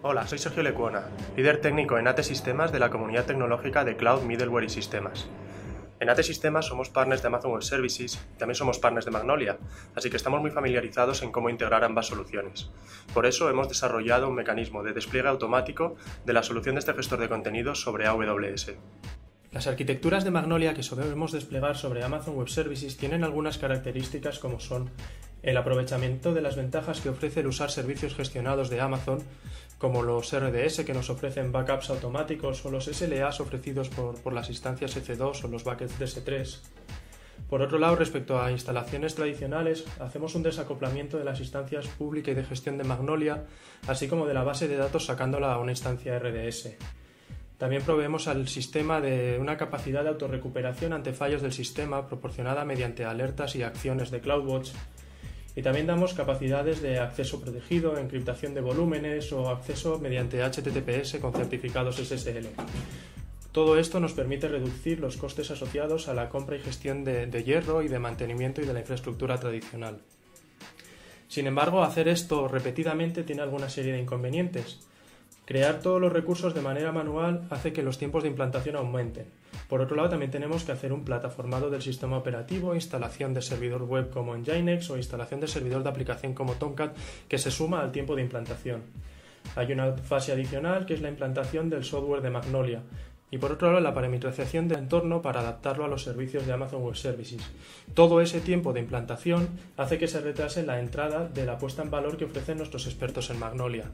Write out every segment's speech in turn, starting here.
Hola, soy Sergio Lecuona, líder técnico en AT Sistemas de la comunidad tecnológica de Cloud, Middleware y Sistemas. En AT Sistemas somos partners de Amazon Web Services y también somos partners de Magnolia, así que estamos muy familiarizados en cómo integrar ambas soluciones. Por eso hemos desarrollado un mecanismo de despliegue automático de la solución de este gestor de contenidos sobre AWS. Las arquitecturas de Magnolia que solemos desplegar sobre Amazon Web Services tienen algunas características como son el aprovechamiento de las ventajas que ofrece el usar servicios gestionados de Amazon, como los RDS que nos ofrecen backups automáticos o los SLAs ofrecidos por las instancias EC2 o los buckets de S3. Por otro lado, respecto a instalaciones tradicionales, hacemos un desacoplamiento de las instancias pública y de gestión de Magnolia, así como de la base de datos sacándola a una instancia RDS. También proveemos al sistema de una capacidad de autorrecuperación ante fallos del sistema proporcionada mediante alertas y acciones de CloudWatch. Y también damos capacidades de acceso protegido, encriptación de volúmenes o acceso mediante HTTPS con certificados SSL. Todo esto nos permite reducir los costes asociados a la compra y gestión de hierro y de mantenimiento y de la infraestructura tradicional. Sin embargo, hacer esto repetidamente tiene alguna serie de inconvenientes. Crear todos los recursos de manera manual hace que los tiempos de implantación aumenten. Por otro lado, también tenemos que hacer un plataformado del sistema operativo, instalación de servidor web como Nginx o instalación de servidor de aplicación como Tomcat, que se suma al tiempo de implantación. Hay una fase adicional que es la implantación del software de Magnolia. Y por otro lado, la parametrización del entorno para adaptarlo a los servicios de Amazon Web Services. Todo ese tiempo de implantación hace que se retrase la entrada de la puesta en valor que ofrecen nuestros expertos en Magnolia.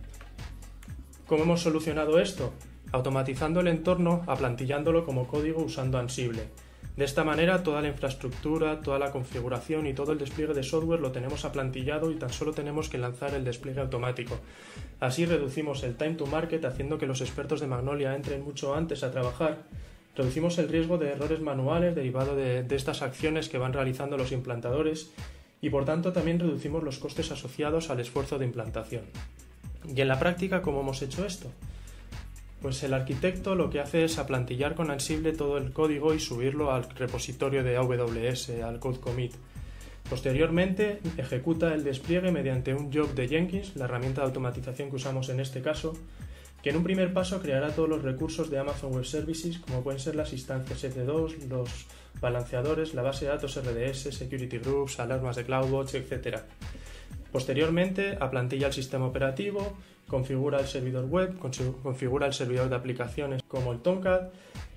¿Cómo hemos solucionado esto? Automatizando el entorno, aplantillándolo como código usando Ansible. De esta manera, toda la infraestructura, toda la configuración y todo el despliegue de software lo tenemos aplantillado y tan solo tenemos que lanzar el despliegue automático. Así reducimos el time to market, haciendo que los expertos de Magnolia entren mucho antes a trabajar. Reducimos el riesgo de errores manuales derivado de estas acciones que van realizando los implantadores y, por tanto, también reducimos los costes asociados al esfuerzo de implantación. ¿Y en la práctica cómo hemos hecho esto? Pues el arquitecto lo que hace es aplantillar con Ansible todo el código y subirlo al repositorio de AWS, al Code Commit. Posteriormente ejecuta el despliegue mediante un job de Jenkins, la herramienta de automatización que usamos en este caso, que en un primer paso creará todos los recursos de Amazon Web Services, como pueden ser las instancias EC2, los balanceadores, la base de datos RDS, security groups, alarmas de CloudWatch, etc. Posteriormente, aplantilla el sistema operativo, configura el servidor web, configura el servidor de aplicaciones como el Tomcat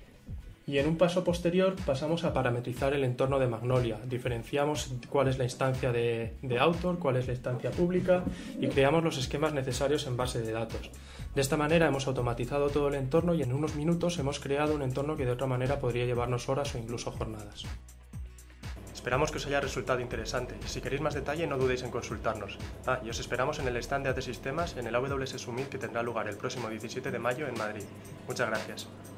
y en un paso posterior pasamos a parametrizar el entorno de Magnolia. Diferenciamos cuál es la instancia de author, cuál es la instancia pública y creamos los esquemas necesarios en base de datos. De esta manera hemos automatizado todo el entorno y en unos minutos hemos creado un entorno que de otra manera podría llevarnos horas o incluso jornadas. Esperamos que os haya resultado interesante. Si queréis más detalle, no dudéis en consultarnos. Y os esperamos en el stand de AT Sistemas en el AWS Summit que tendrá lugar el próximo 17 de mayo en Madrid. Muchas gracias.